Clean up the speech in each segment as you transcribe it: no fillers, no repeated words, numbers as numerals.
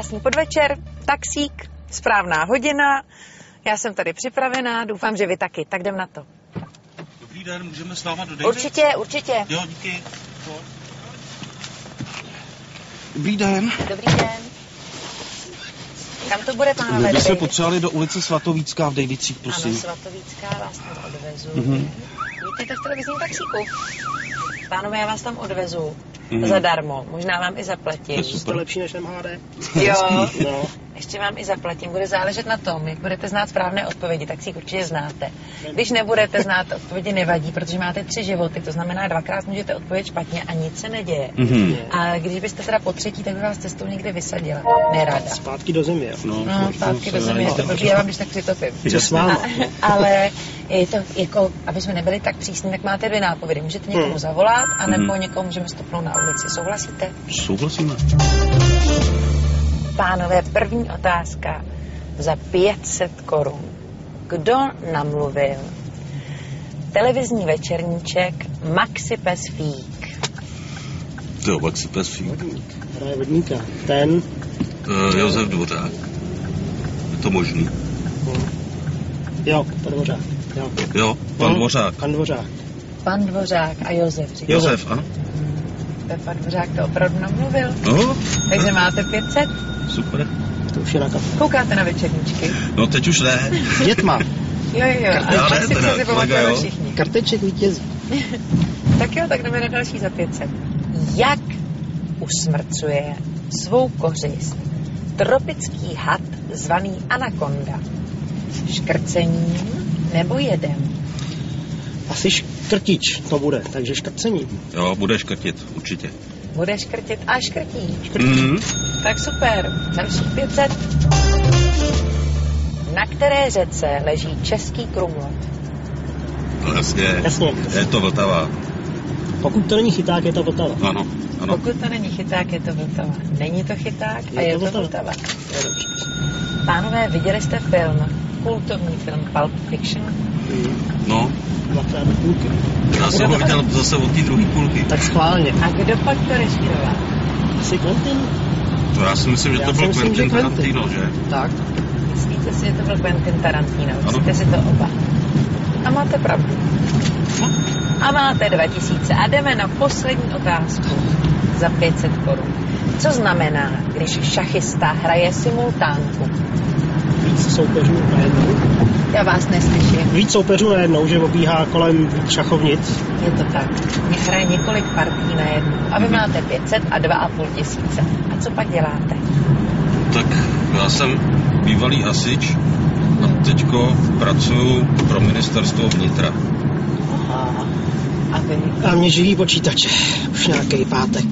Krásný podvečer, taxík, správná hodina. Já jsem tady připravená, doufám, že vy taky. Tak jdem na to. Dobrý den, můžeme s váma do David? Určitě. Jo, díky. Dobrý den. Dobrý den. Kam to bude, pánové? My bychom potřebovali do ulice Svatovícká v Davicích, prosím. Ano, Svatovícká, vás tam odvezu. Vítejte v televizním taxíku. Pánové, já vás tam odvezu. Zadarmo. Možná vám i zaplatím. Je to lepší než MHD. Jo. No. Ještě vám i zaplatím. Bude záležet na tom, jak budete znát správné odpovědi, tak si jich určitě znáte. Když nebudete znát odpovědi, nevadí, protože máte 3 životy, to znamená 2krát můžete odpovědět špatně a nic se neděje. A když byste teda po třetí, tak by vás cestou někde vysadila. Nerada. Zpátky do země. No, zpátky do země, to blbý, já vám když tak přitopím. Je s váma. Ale je to jako, aby jsme nebyli tak přísní, tak máte 2 nápovědy. Můžete někomu zavolat, anebo někomu můžeme stopnout na ulici. Souhlasíte? Souhlasíme. Pánové, první otázka za 500 korun. Kdo namluvil televizní večerníček Maxi Pes Fík? Jo, Maxi Pes Fík. Hraje vodníka. Ten? Josef Dvořák. Je to možný? Jo, pan Dvořák. Jo, pan Dvořák. Pan Dvořák. Pan Dvořák a Josef. Říkal. Josef, ano. Pan Dvořák to opravdu namluvil. No. Takže máte 500. Super. To už je na kafe. Koukáte na večerníčky? No teď už ne. Dětma. Jo, ale Já tak ne, si teda, přeci kolega, pamatujeme jo. všichni. Karteček vítězí. Tak jo, tak jdeme na další za 500. Jak usmrcuje svou kořist tropický had zvaný anakonda? Škrcením nebo jedem? Asi škrtič to bude, takže škrcení. Jo, bude škrtit, určitě. Bude škrtit a škrtí. Tak super, další 500. Na které řece leží Český Krumlov? No jasně. Je to Vltava. Pokud to není chyták, je to Vltava. Ano. Pokud to není chyták, je to Vltava. Není to chyták a je to Vltava. Pánové, viděli jste film, kultovní film Pulp Fiction? No. 2krát do půlky. Já jsem ho viděl zase od té druhé půlky. Tak schválně. A kdo pak to režíroval? Asi Quentin? To já si myslím, že to byl Quentin Tarantino, že? Tak. Myslíte si, že to byl Quentin Tarantino? Myslíte si to oba? A máte pravdu. A máte 2000. A jdeme na poslední otázku za 500 korun. Co znamená, když šachista hraje simultánku? Víc soupeřů najednou. Já vás neslyším. Víc soupeřů najednou, že obíhá kolem šachovnic. Je to tak. Mě hraje několik partí najednou. A vy máte 500 a 2500. A co pak děláte? Tak já jsem bývalý hasič a teďko pracuju pro ministerstvo vnitra. A vy? A mě živí počítače. Už nějaký pátek.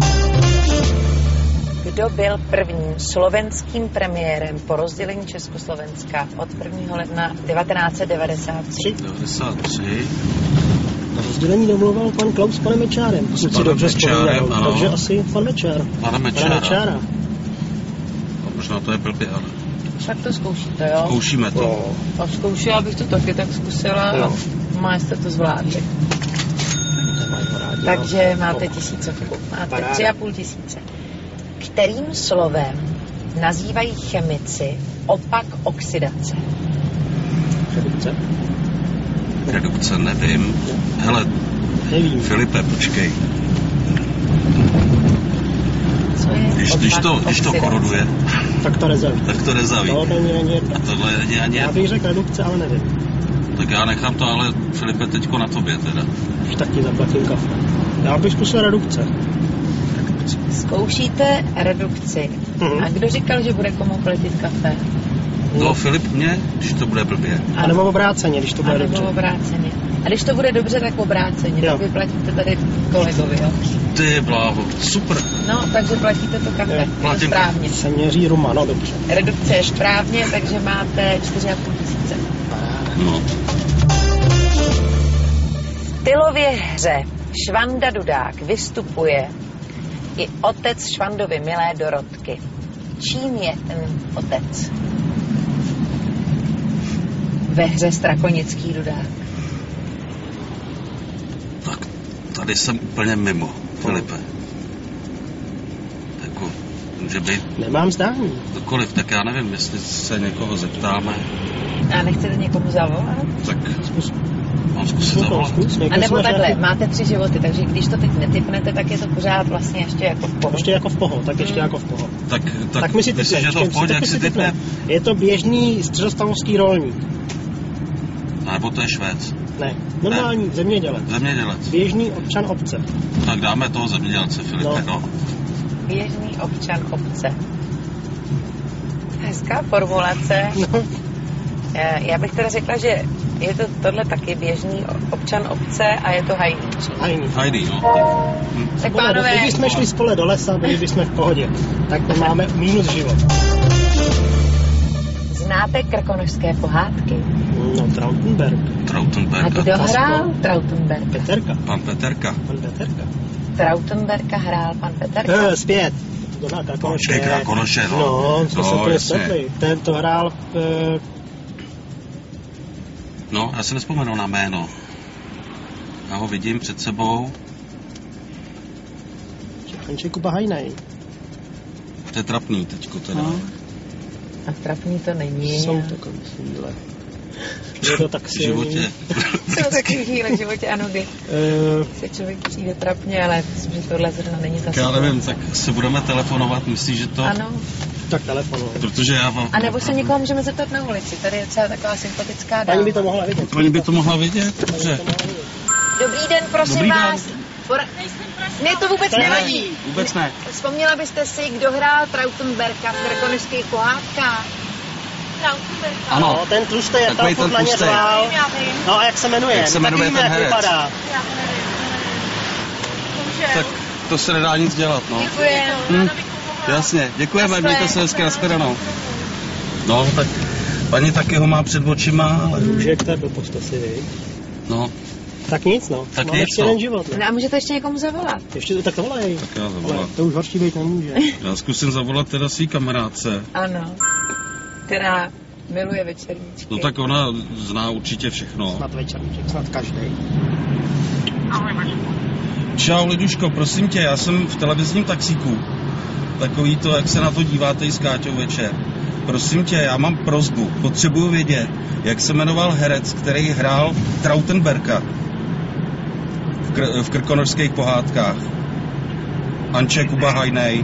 Kdo byl prvním slovenským premiérem po rozdělení Československa od 1. ledna 1993? 93. Na rozdělení domluval pan Klaus s panem Mečiarem. Pokud si dobře vzpomínám. Takže asi pan Mečiar. Pana Mečiara. A možná to je blbě, ale... Tak to zkoušíte, jo? Zkoušíme to. A zkoušela bych to taky tak zkusila. Jo. Má jste to zvládli. Takže máte 1000. Máte 3500. Kterým slovem nazývají chemici opak oxidace? Redukce? Redukce, nevím. Hele, nevím. Filipe, počkej. Co je Když to koroduje, tak to nezaví. To není ani jedno. A tohle není ani Já bych řekl redukce, ale nevím. Tak já nechám to, ale Filipe, teďko na tobě teda. Už tak ti zaplatím kafe. Já bych zkusil redukce. Zkoušíte redukci. A kdo říkal, že bude komu platit kafe? No, Filip mě, když to bude blbě. A nebo obráceně, když to bude dobře. Obráceně. A když to bude dobře, tak obráceně. Tak vy platíte tady kolegovi, jo? Ty bláho, super. No, takže platíte to kafe. Platím správně. Se měří ruma, no dobře. Redukce je správně, takže máte 4500. No. V Tylově hře Švanda Dudák vystupuje i otec Švandovy milé Dorotky. Čím je ten otec? Ve hře Strakonický Dudák. Tak tady jsem úplně mimo, Filipe. Jako, může být. Nemám zdání. Cokoliv, tak já nevím, jestli se někoho zeptáme. A nechcete někomu zavolat? Tak mám zkusit zavolat. A nebo takhle, máte 3 životy, takže když to teď netipnete, tak je to pořád vlastně ještě jako v poho. Ještě jako v poho, tak ještě jako v poho. Tak my si myslíš, že to v pohodě, jak si typne? Je to běžný středostavovský rolník. A nebo to je Švéd? Ne, normální zemědělec. Zemědělec. Běžný občan obce. Tak dáme toho zemědělce, Filipe, no. Běžný občan obce. Hezká formulace. No. Já bych teda řekla, že je to tohle taky běžný občan obce a je to hajný. Hajný, no. Tak pánové... Když jsme šli spole do lesa, byli bychom v pohodě. Tak to máme minus život. Znáte krkonošské pohádky? No, Trautenberg. A kdo hrál Trautenberg? Peterka. Pan Peterka. Trautenberga hrál pan Peterka? Zpět. To na Krkonoše, no. No, jsme se to nesvětli. Ten to hrál No, já se nespomenu na jméno. Já ho vidím před sebou. Anček Kuba Hajnej. To je trapný teďko teda. No. A trapný to není. Jsou takové chvíle. Je to tak v životě. Jsou takové chvíle v životě, ano, kdy se člověk přijde trapně, ale myslím, že tohle zrovna není ta já nevím, tak se budeme telefonovat, myslíš, že to... Ano. Tak telefonovat. Protože já vám... A nebo se někoho můžeme zeptat na ulici, tady je třeba taková sympatická dáma. Paní by to mohla vidět. Paní by to mohla vidět? Dobře. Dobrý den, prosím vás. Mně to vůbec nevadí. Vůbec ne. Vzpomněla byste si, kdo hrál Trautenberga v krkonošských pohádkách? Trautenberga. Ano. Ten tlustý, jak tam furt na ně řval. No a jak se jmenuje? Jak se jmenuje ten herec? Vypadá. Tak to se nedá nic dělat, no. Děkujem. Jasně, děkujeme, mějte se hezky, nashledanou. No, tak paní taky ho má před očima, ale... Růžek, to je blbost asi, vy. No. Tak nic, no. Tak máme nic, ještě jeden život, ne? A můžete ještě někomu zavolat? Ještě, tak to volej. Tak já zavolám. To už horší být nemůže. Já zkusím zavolat teda svý kamarádce. Ano. Která miluje večerníčky. No tak ona zná určitě všechno. Snad večerníček, snad každej. Čau, Liduško, prosím tě, já jsem v televizním taxíku. Takový to, jak se na to díváte i s Káťou večer. Prosím tě, já mám prosbu. Potřebuju vědět, jak se jmenoval herec, který hrál Trautenberga v krkonošských pohádkách. Anček Kuba Hajnej.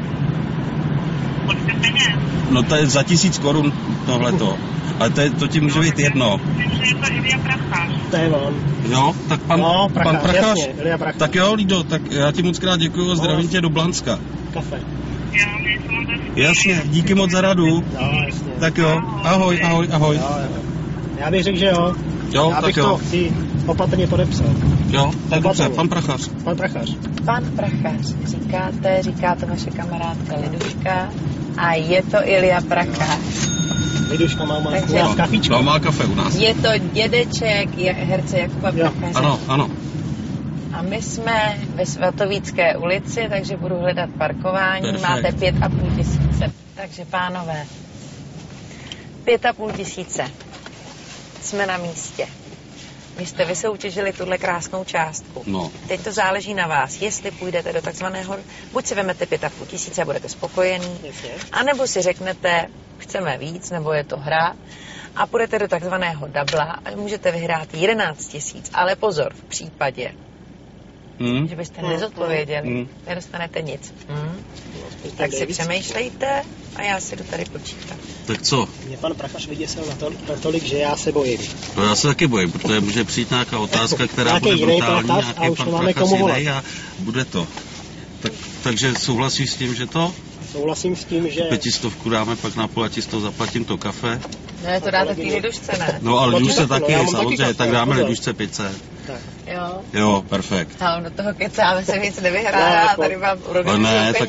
No to je za 1000 korun tohleto. Ale to ti může být jedno. To je on. Jo, tak pan Prachař. Jasně, Prachař. Tak jo, Lido, tak já ti moc krát děkuju a zdravím tě do Blanska. Kafe. Jasně, díky moc za radu. Jo, jasně. Tak jo, ahoj. Jo. Já bych řekl, že jo. Jo, já bych tak jo. to si opatrně podepsal. Jo, tak dobře, pan Prachař. Pan Prachař. Pan Prachař, říká to vaše kamarádka Liduška a je to Ilja Prachař. Liduška má kafičko. Má kafe u nás. Je to dědeček herce Jakuba Prachaře. Ano. A my jsme ve Svatovícké ulici, takže budu hledat parkování. Perfekt. Máte 5,5 tisíce. Takže pánové, 5,5 tisíce. Jsme na místě. Vy jste vysoutěžili tuhle krásnou částku. No. Teď to záleží na vás, jestli půjdete do takzvaného, buď si vemete 5,5 tisíce a budete spokojený, anebo si řeknete, chceme víc, nebo je to hra, a půjdete do takzvaného dubla a můžete vyhrát 11 tisíc. Ale pozor, v případě, že byste nezodpověděli, nedostanete nic. Tak si přemýšlejte a já si jdu tady počítat. Tak co? Mě pan Prachař vyděsil natolik, že já se bojím. No já se taky bojím, protože může přijít nějaká otázka, která bude brutální, nějaký pan Prachař jiný a bude to. Takže souhlasíš s tím, že to? Souhlasím s tím, že... 500 dáme, pak na půl a ti z toho zaplatím to kafe. Ne, to dáte v té Lidušce, ne? No ale Lidušce taky, samozřejmě, tak dáme Lidušce 500. Jo. Jo, perfekt. A do toho kecáme se víc nevyhrá, tady vám urodím. Ne, tak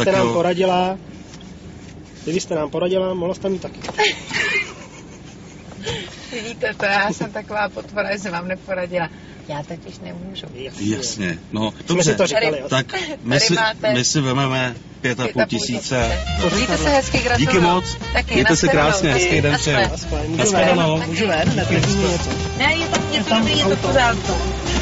Kdybyste nám poradila, mohla jste mít taky. Vidíte to, já jsem taková potvora, že jsem vám neporadila. Já totiž nemůžu. Jasně, no dobře, tak my si vememe 5,5 tisíce. Mějte se hezky, gratuluju. Díky moc, mějte se krásně, hezký den všem. Můžu ven, něco? Ne, je to pořádku.